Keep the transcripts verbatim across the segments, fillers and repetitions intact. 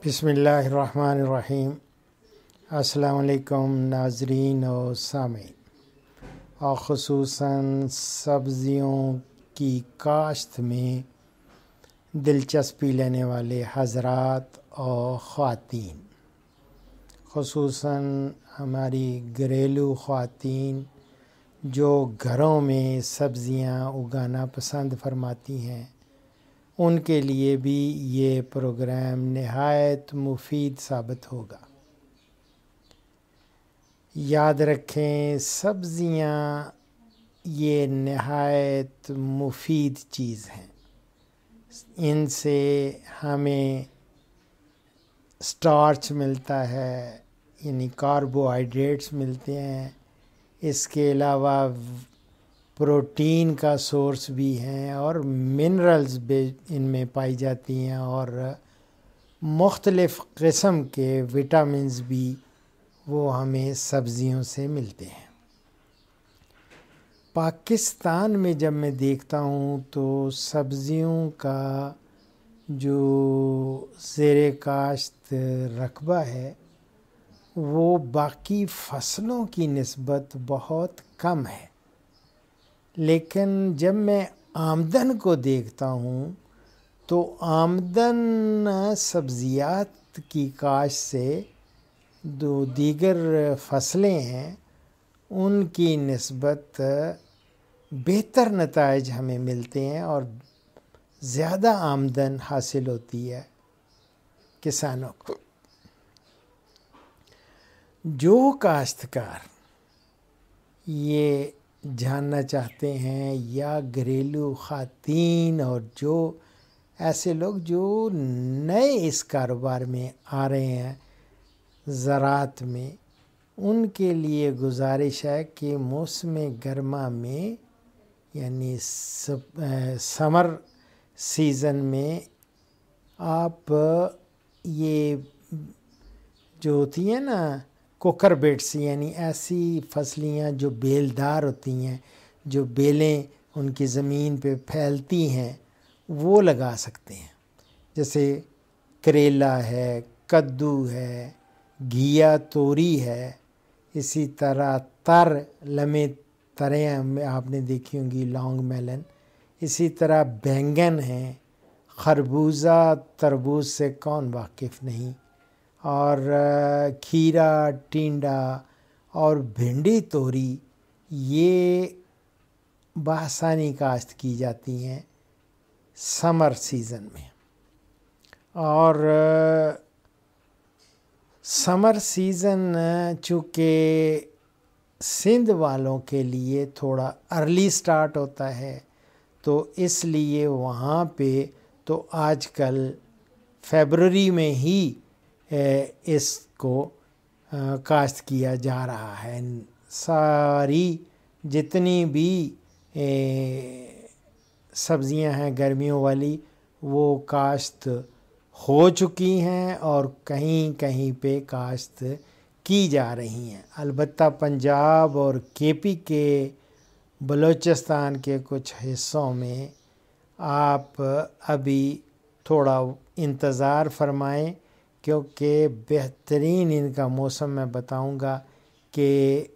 بسم اللہ الرحمن الرحیم۔ السلام علیکم ناظرین و سامعین، اور خصوصاً سبزیوں کی کاشت میں دلچسپی لینے والے حضرات اور خواتین، خصوصاً ہماری گھریلو خواتین جو گھروں میں سبزیاں اگانا پسند فرماتی ہیں، ان کے لیے بھی یہ پروگرام نہایت مفید ثابت ہوگا۔ یاد رکھیں، سبزیاں یہ نہایت مفید چیز ہیں۔ ان سے ہمیں سٹارچ ملتا ہے، یعنی کاربوہائیڈریٹس ملتے ہیں۔ اس کے علاوہ پروٹین کا سورس بھی ہیں، اور منرلز بھی ان میں پائی جاتی ہیں، اور مختلف قسم کے وٹامنز بھی وہ ہمیں سبزیوں سے ملتے ہیں۔ پاکستان میں جب میں دیکھتا ہوں تو سبزیوں کا جو زیر کاشت رقبہ ہے وہ باقی فصلوں کی نسبت بہت کم ہے، لیکن جب میں آمدن کو دیکھتا ہوں تو آمدن سبزیات کی کاشت سے جو دیگر فصلیں ہیں ان کی نسبت بہتر نتائج ہمیں ملتے ہیں، اور زیادہ آمدن حاصل ہوتی ہے کسانوں کو۔ جو کاشتکار یہ جاننا چاہتے ہیں، یا گھریلو خواتین اور جو ایسے لوگ جو نئے اس کاروبار میں آ رہے ہیں زراعت میں، ان کے لیے گزارش ہے کہ موسم گرما میں یعنی سمر سیزن میں آپ یہ جو ہوتی ہیں نا کوکر بیٹس، یعنی ایسی فصلیاں جو بیلدار ہوتی ہیں، جو بیلیں ان کی زمین پہ پھیلتی ہیں، وہ لگا سکتے ہیں۔ جیسے کریلا ہے، کدو ہے، گھیا توری ہے، اسی طرح تر لمے تریں آپ نے دیکھی ہوں گی، لانگ میلن، اسی طرح بینگن ہیں، خربوزہ تربوز سے کون واقف نہیں، اور کھیرا، ٹینڈا اور بھنڈی توری یہ بآسانی کاشت کی جاتی ہیں سمر سیزن میں۔ اور سمر سیزن چونکہ سندھ والوں کے لیے تھوڑا ارلی سٹارٹ ہوتا ہے، تو اس لیے وہاں پہ تو آج کل فیبرری میں ہی اس کو کاشت کیا جا رہا ہے۔ ساری جتنی بھی سبزیاں ہیں گرمیوں والی وہ کاشت ہو چکی ہیں، اور کہیں کہیں پہ کاشت کی جا رہی ہیں۔ البتہ پنجاب اور کے پی کے بلوچستان کے کچھ حصوں میں آپ ابھی تھوڑا انتظار فرمائیں، کیونکہ بہترین ان کا موسم میں بتاؤں گا کہ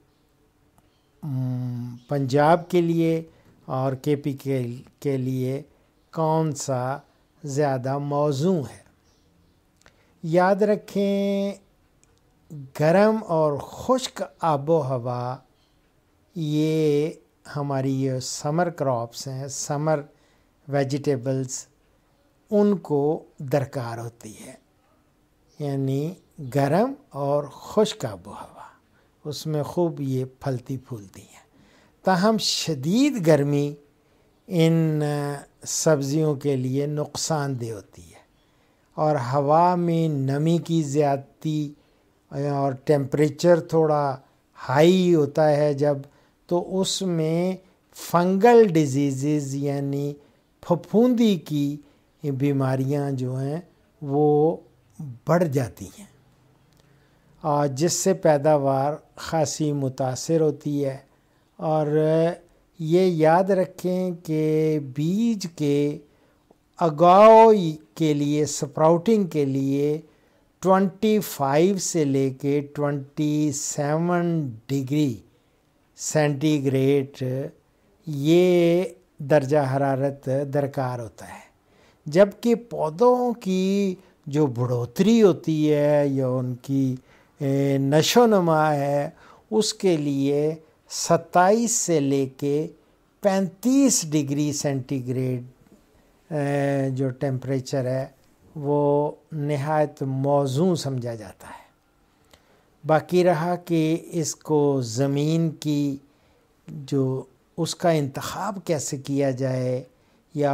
پنجاب کے لیے اور کے پی کے کے لیے کون سا زیادہ موزوں ہے۔ یاد رکھیں، گرم اور خشک آب و ہوا یہ ہماری یہ سمر کراپس ہیں، سمر ویجیٹیبلز، ان کو درکار ہوتی ہے، یعنی گرم اور خشک آب و ہوا، اس میں خوب یہ پھلتی پھولتی ہیں۔ تاہم شدید گرمی ان سبزیوں کے لیے نقصان دہ ہوتی ہے، اور ہوا میں نمی کی زیادتی اور ٹیمپریچر تھوڑا ہائی ہوتا ہے جب، تو اس میں فنگل ڈیزیزز یعنی پھپھوندی کی بیماریاں جو ہیں وہ بڑھ جاتی ہیں، اور جس سے پیداوار خاصی متاثر ہوتی ہے۔ اور یہ یاد رکھیں کہ بیج کے اگاؤ کے لیے، سپراؤٹنگ کے لیے ٹوینٹی فائیو سے لے کے ٹوینٹی سیون ڈگری سینٹی گریڈ یہ درجہ حرارت درکار ہوتا ہے، جبکہ پودوں کی جو بڑھوتری ہوتی ہے یا ان کی نشو و نما ہے اس کے لیے ستائیس سے لے کے پینتیس ڈگری سینٹی گریڈ جو ٹیمپریچر ہے وہ نہایت موزوں سمجھا جاتا ہے۔ باقی رہا کہ اس کو زمین کی جو اس کا انتخاب کیسے کیا جائے یا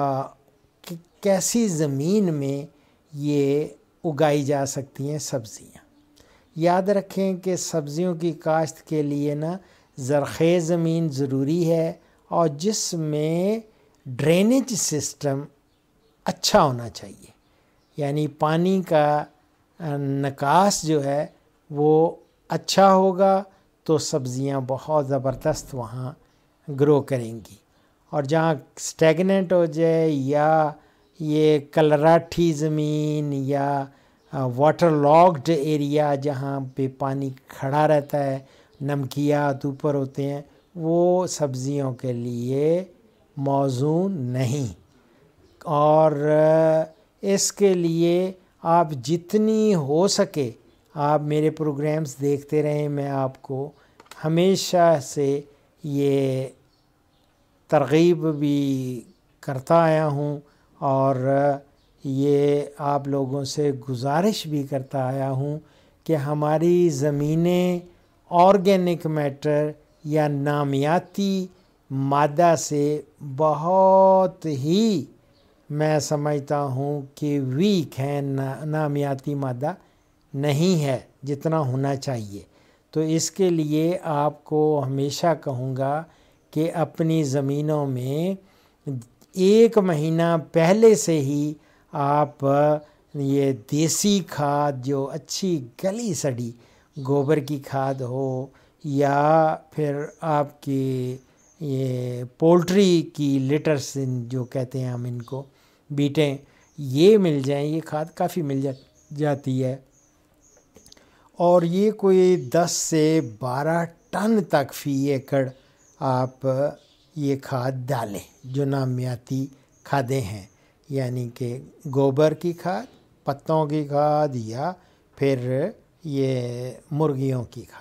کیسی زمین میں یہ اگائی جا سکتی ہیں سبزیاں۔ یاد رکھیں کہ سبزیوں کی کاشت کے لیے نا زرخیز زمین ضروری ہے اور جس میں ڈرینیج سسٹم اچھا ہونا چاہیے، یعنی پانی کا نکاس جو ہے وہ اچھا ہوگا تو سبزیاں بہت زبردست وہاں گرو کریں گی۔ اور جہاں سٹیگننٹ ہو جائے یا یہ کلراٹھی زمین یا واٹر لاکڈ ایریا جہاں پہ پانی کھڑا رہتا ہے، نمکیات اوپر ہوتے ہیں، وہ سبزیوں کے لیے موزوں نہیں۔ اور اس کے لیے آپ جتنی ہو سکے آپ میرے پروگرامز دیکھتے رہیں، میں آپ کو ہمیشہ سے یہ ترغیب بھی کرتا آیا ہوں اور یہ آپ لوگوں سے گزارش بھی کرتا آیا ہوں کہ ہماری زمینیں آرگینک میٹر یا نامیاتی مادہ سے بہت ہی میں سمجھتا ہوں کہ ویک ہیں، نامیاتی مادہ نہیں ہے جتنا ہونا چاہیے۔ تو اس کے لیے آپ کو ہمیشہ کہوں گا کہ اپنی زمینوں میں ایک مہینہ پہلے سے ہی آپ یہ دیسی کھاد جو اچھی گلی سڑی گوبر کی کھاد ہو یا پھر آپ کی یہ پولٹری کی لٹرس جو کہتے ہیں ہم ان کو بیٹیں، یہ مل جائیں، یہ کھاد کافی مل جا جاتی ہے اور یہ کوئی دس سے بارہ ٹن تک فی ایکڑ آپ یہ کھاد ڈالیں جو نامیاتی کھادیں ہیں، یعنی کہ گوبر کی کھاد، پتوں کی کھاد یا پھر یہ مرغیوں کی کھاد۔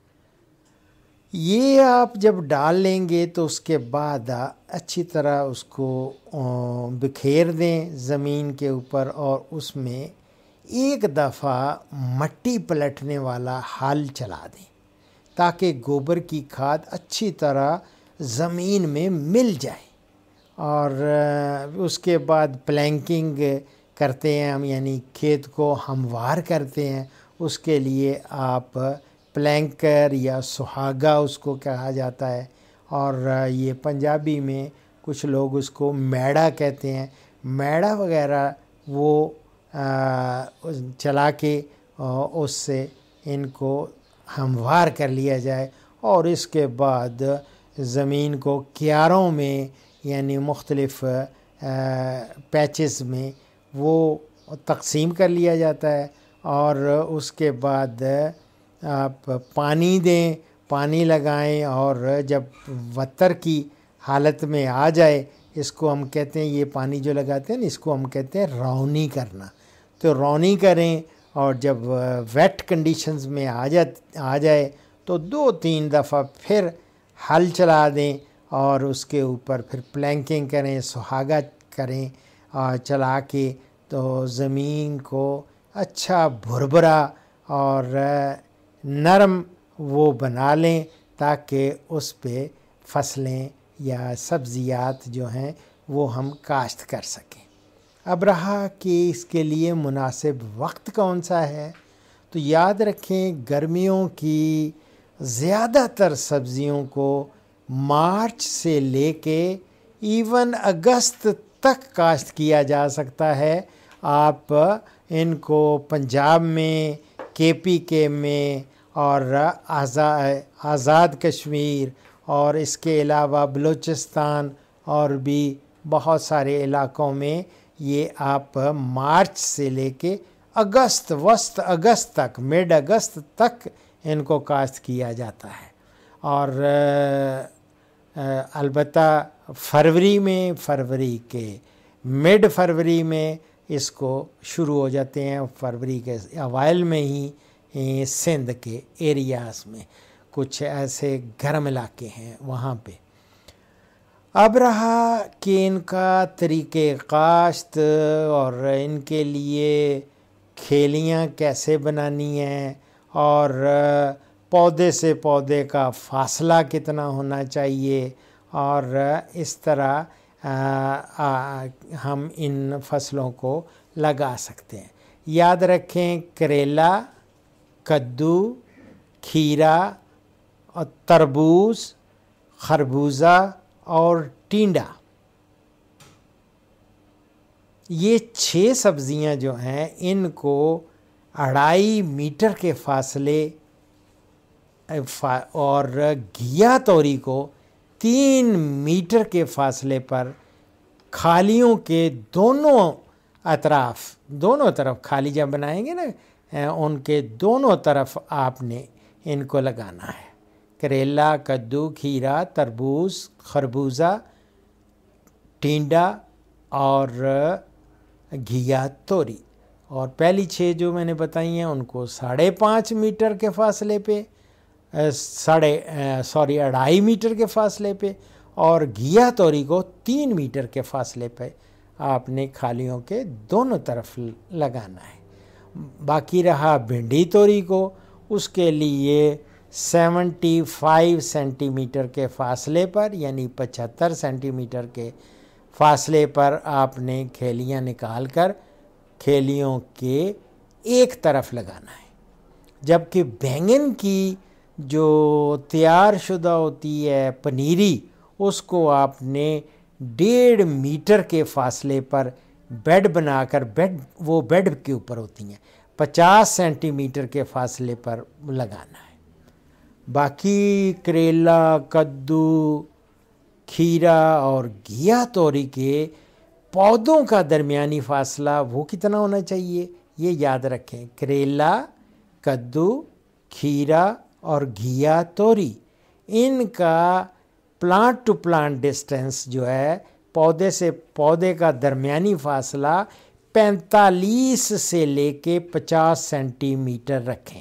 یہ آپ جب ڈال لیں گے تو اس کے بعد اچھی طرح اس کو بکھیر دیں زمین کے اوپر اور اس میں ایک دفعہ مٹی پلٹنے والا ہل چلا دیں تاکہ گوبر کی کھاد اچھی طرح زمین میں مل جائے۔ اور اس کے بعد پلینکنگ کرتے ہیں ہم، یعنی کھیت کو ہموار کرتے ہیں، اس کے لیے آپ پلینکر یا سہاگا اس کو کہا جاتا ہے، اور یہ پنجابی میں کچھ لوگ اس کو میڑا کہتے ہیں، میڑا وغیرہ وہ چلا کے اس سے ان کو ہموار کر لیا جائے اور اس کے بعد زمین کو کیاروں میں یعنی مختلف پیچز میں وہ تقسیم کر لیا جاتا ہے اور اس کے بعد آپ پانی دیں، پانی لگائیں اور جب وتر کی حالت میں آ جائے، اس کو ہم کہتے ہیں، یہ پانی جو لگاتے ہیں نا اس کو ہم کہتے ہیں رونی کرنا، تو رونی کریں اور جب ویٹ کنڈیشنز میں آ جا آ جائے تو دو تین دفعہ پھر ہل چلا دیں اور اس کے اوپر پھر پلینکنگ کریں، سہاگا کریں اور چلا کے تو زمین کو اچھا بھربھرا اور نرم وہ بنا لیں تاکہ اس پہ فصلیں یا سبزیات جو ہیں وہ ہم کاشت کر سکیں۔ اب رہا کہ اس کے لیے مناسب وقت کون سا ہے، تو یاد رکھیں گرمیوں کی زیادہ تر سبزیوں کو مارچ سے لے کے ایون اگست تک کاشت کیا جا سکتا ہے۔ آپ ان کو پنجاب میں، کے پی کے میں اور آزاد کشمیر اور اس کے علاوہ بلوچستان اور بھی بہت سارے علاقوں میں یہ آپ مارچ سے لے کے अगस्त वस्त अगस्त तक, मिड अगस्त तक इनको काश्त किया जाता है। और अलबत्ता फरवरी में, फरवरी के मिड फरवरी में इसको शुरू हो जाते हैं। फरवरी के अवाइल में ही सिंध के एरियाज़ में कुछ ऐसे गर्म इलाके हैं वहाँ पे। अब रहा कि इनका तरीक़े काश्त और इनके लिए खेलियाँ कैसे बनानी हैं और पौधे से पौधे का फासला कितना होना चाहिए, और इस तरह आ, आ, हम इन फसलों को लगा सकते हैं। याद रखें, करेला, कद्दू, खीरा और तरबूज, खरबूजा और टिंडा, ये छह सब्जियां जो हैं इनको अढ़ाई मीटर के फासले और घिया तोरी को तीन मीटर के फासले पर खालियों के दोनों अतराफ, दोनों तरफ खाली जब बनाएंगे ना, उनके दोनों तरफ आपने इनको लगाना है। करेला, कद्दू, खीरा, तरबूज, खरबूजा, टिंडा और घिया तोरी। और पहली छः जो मैंने बताई हैं उनको साढ़े पाँच मीटर के फासले पे, साढ़े सॉरी अढ़ाई मीटर के फासले पे, और घिया तोरी को तीन मीटर के फासले पे आपने खालियों के दोनों तरफ लगाना है। बाकी रहा भिंडी तोरी को, उसके लिए पचहत्तर सेंटीमीटर के फासले पर, यानी पचहत्तर सेंटीमीटर के फासले पर आपने खेलियां निकाल कर खेलियों के एक तरफ लगाना है। जबकि बैंगन की जो तैयार शुदा होती है पनीरी, उसको आपने डेढ़ मीटर के फासले पर बेड बनाकर, बेड वो बेड के ऊपर होती हैं, पचास सेंटीमीटर के फासले पर लगाना है। बाकी करेला, कद्दू, खीरा और घिया तोरी के पौधों का दरमियानी फासला वो कितना होना चाहिए, ये याद रखें। करेला, कद्दू, खीरा और घिया तोरी, इनका प्लांट टू प्लांट डिस्टेंस जो है, पौधे से पौधे का दरमियानी फासला पैंतालीस से लेके पचास सेंटीमीटर रखें।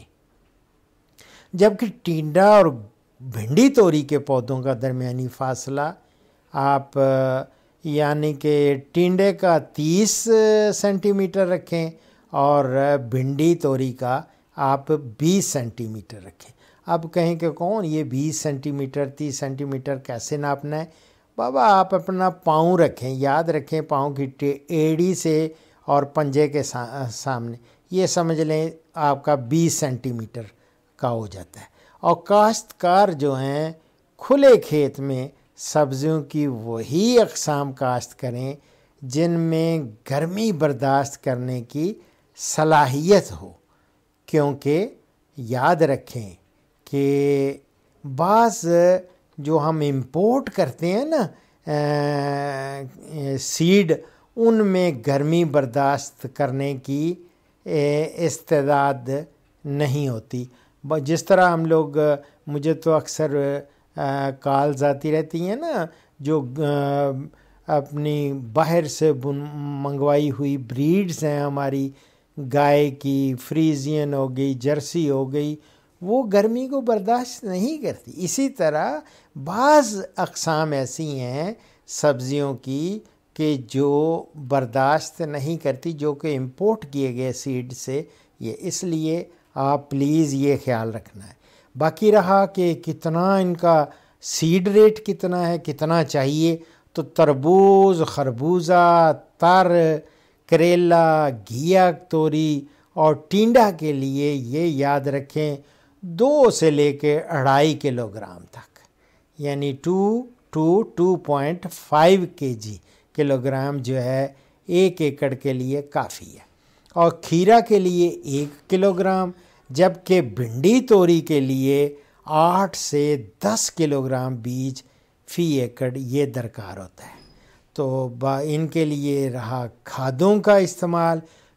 जबकि टिंडा और भिंडी तोरी के पौधों का दरमियानी फासला आप यानी कि टिंडे का तीस सेंटीमीटर रखें और भिंडी तोरी का आप बीस सेंटीमीटर रखें। अब कहें कि कौन ये बीस सेंटीमीटर तीस सेंटीमीटर कैसे नापना है? बाबा आप अपना पाँव रखें, याद रखें पाँव की एड़ी से और पंजे के सा, सामने, ये समझ लें आपका बीस सेंटीमीटर का हो जाता है। और काश्तकार जो हैं खुले खेत में सब्जियों की वही अक़साम काश्त करें जिनमें गर्मी बर्दाश्त करने की सलाहियत हो, क्योंकि याद रखें कि बाज़ जो हम इंपोर्ट करते हैं ना सीड, उनमें गर्मी बर्दाश्त करने की इस्तेदाद नहीं होती। जिस तरह हम लोग, मुझे तो अक्सर कॉल्स आती रहती हैं ना, जो आ, अपनी बाहर से मंगवाई हुई ब्रीड्स हैं हमारी गाय की, फ्रीजियन हो गई, जर्सी हो गई, वो गर्मी को बर्दाश्त नहीं करती। इसी तरह बाज़ अक़साम ऐसी हैं सब्ज़ियों की कि जो बर्दाश्त नहीं करती, जो कि इंपोर्ट किए गए सीड से, ये इसलिए आप प्लीज़ ये ख्याल रखना है। बाकी रहा कि कितना इनका सीड रेट कितना है, कितना चाहिए, तो तरबूज, खरबूजा, तर, करेला, घिया तोरी और टिंडा के लिए ये याद रखें दो से लेके अढ़ाई किलोग्राम तक, यानी two two two point five K G kilogram जो है एक एकड़ के लिए काफ़ी है। और खीरा के लिए एक किलोग्राम, जबकि भिंडी तोरी के लिए आठ से दस किलोग्राम बीज फी एकड़ ये दरकार होता है। तो इनके लिए रहा खादों का इस्तेमाल।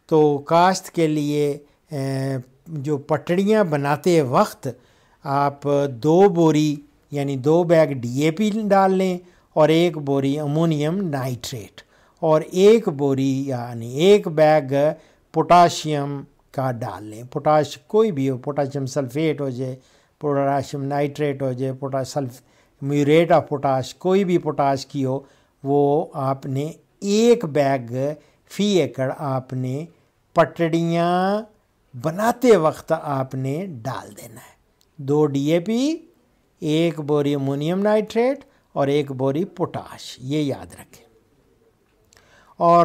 تو کاشت کے لیے جو پٹڑیاں بناتے وقت آپ دو بوری یعنی دو بیگ ڈی اے پی ڈال لیں اور ایک بوری امونیم نائٹریٹ اور ایک بوری یعنی ایک بیگ پوٹاشیم کا ڈال لیں. پوٹاش کوئی بھی ہو، پوٹاشیم سلفیٹ ہو جائے، پوٹاشیم نائٹریٹ ہو جائے، پوٹاش سلف میوریٹ آف پوٹاش، کوئی بھی پوٹاش کی ہو، وہ آپ نے ایک بیگ فی ایکڑ آپ نے پٹڑیاں بناتے وقت آپ نے ڈال دینا ہے. دو ڈی اے پی، ایک بوری امونیم نائٹریٹ اور ایک بوری پوٹاش، یہ یاد رکھیں. اور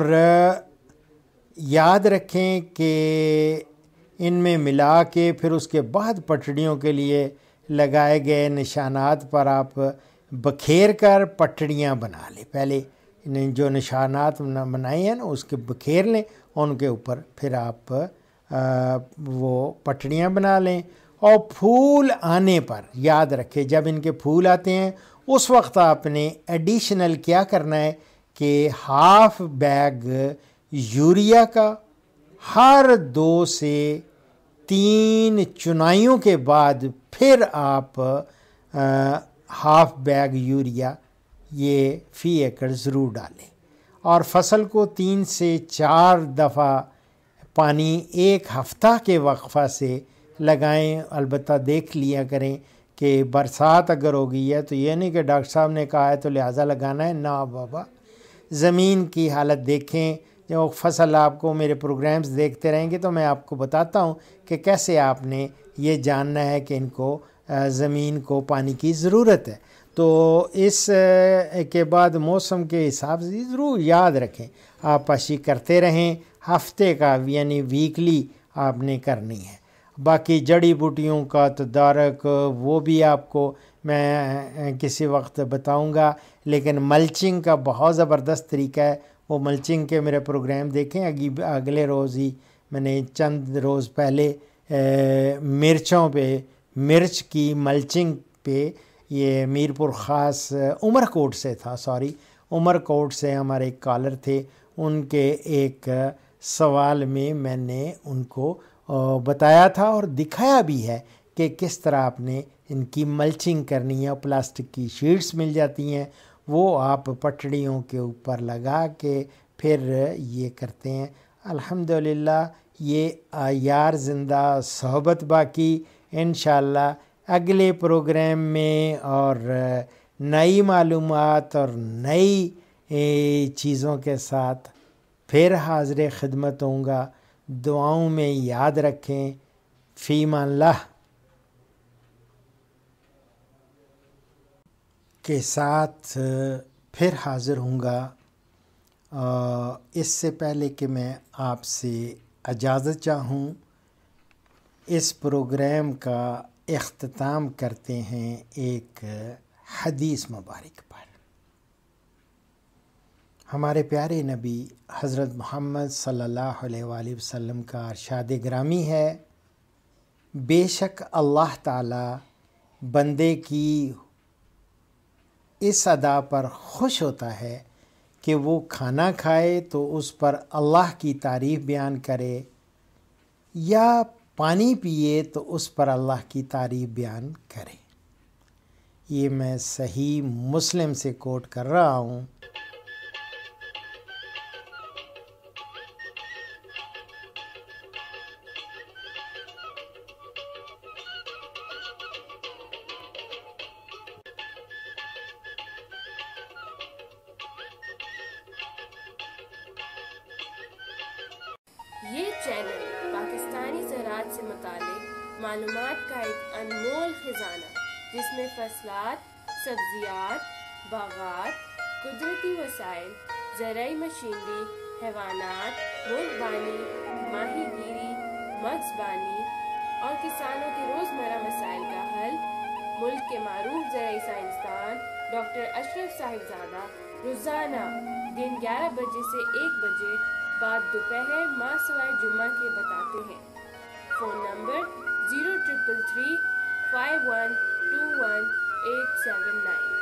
یاد رکھیں کہ ان میں ملا کے پھر اس کے بعد پٹڑیوں کے لیے لگائے گئے نشانات پر آپ بکھیر کر پٹڑیاں بنا لیں. پہلے جو نشانات بنائے ہیں نا اس کے بکھیر لیں، ان کے اوپر پھر آپ وہ پٹڑیاں بنا لیں. اور پھول آنے پر یاد رکھیں جب ان کے پھول آتے ہیں اس وقت آپ نے ایڈیشنل کیا کرنا ہے کہ ہاف بیگ یوریا کا ہر دو سے تین چنائیوں کے بعد پھر آپ ہاف بیگ یوریا یہ فی ایکڑ ضرور ڈالیں. اور فصل کو تین سے چار دفعہ پانی ایک ہفتہ کے وقفہ سے لگائیں. البتہ دیکھ لیا کریں کہ برسات اگر ہو گئی ہے تو یہ نہیں کہ ڈاکٹر صاحب نے کہا ہے تو لہٰذا لگانا ہے، نہ بابا، زمین کی حالت دیکھیں. جو فصل آپ کو میرے پروگرامز دیکھتے رہیں گے تو میں آپ کو بتاتا ہوں کہ کیسے آپ نے یہ جاننا ہے کہ ان کو زمین کو پانی کی ضرورت ہے. تو اس کے بعد موسم کے حساب سے ضرور یاد رکھیں آپ پاشی کرتے رہیں. ہفتے کا یعنی ویکلی آپ نے کرنی ہے. باقی جڑی بوٹیوں کا تدارک وہ بھی آپ کو میں کسی وقت بتاؤں گا، لیکن ملچنگ کا بہت زبردست طریقہ ہے. وہ ملچنگ کے میرے پروگرام دیکھیں. اگلے روز ہی میں نے چند روز پہلے مرچوں پہ مرچ کی ملچنگ پہ، یہ میر پور خاص عمر کوٹ سے تھا، سوری عمر کوٹ سے ہمارے ایک کالر تھے، ان کے ایک سوال میں میں نے ان کو بتایا تھا اور دکھایا بھی ہے کہ کس طرح آپ نے ان کی ملچنگ کرنی ہے. پلاسٹک کی شیٹس مل جاتی ہیں، وہ آپ پٹڑیوں کے اوپر لگا کے پھر یہ کرتے ہیں. الحمدللہ یہ یار زندہ صحبت باقی. انشاءاللہ اگلے پروگرام میں اور نئی معلومات اور نئی چیزوں کے ساتھ پھر حاضر خدمت ہوں گا. دعاؤں میں یاد رکھیں. فی امان اللہ کے ساتھ پھر حاضر ہوں گا. اس سے پہلے کہ میں آپ سے اجازت چاہوں، اس پروگرام کا اختتام کرتے ہیں ایک حدیث مبارک پر. ہمارے پیارے نبی حضرت محمد صلی اللہ علیہ وآلہ وسلم کا ارشاد گرامی ہے، بے شک اللہ تعالی بندے کی اس ادا پر خوش ہوتا ہے کہ وہ کھانا کھائے تو اس پر اللہ کی تعریف بیان کرے، یا پانی پیے تو اس پر اللہ کی تعریف بیان کرے. یہ میں صحیح مسلم سے کوٹ کر رہا ہوں. یہ چینل پاکستانی زراعت سے متعلق معلومات کا ایک انمول خزانہ، جس میں فصلات، سبزیات، باغات، قدرتی وسائل، زرعی مشینری، حیوانات، ملک بانی، ماہی گیری، مغز بانی اور کسانوں کے روزمرہ مسائل کا حل ملک کے معروف زرعی سائنسدان ڈاکٹر اشرف صاحبزادہ روزانہ دن گیارہ بجے سے ایک بجے بعد دوپہر ماہ سوائے جمعہ کے بتاتے ہیں. Phone number zero triple three five one two one eight seven nine.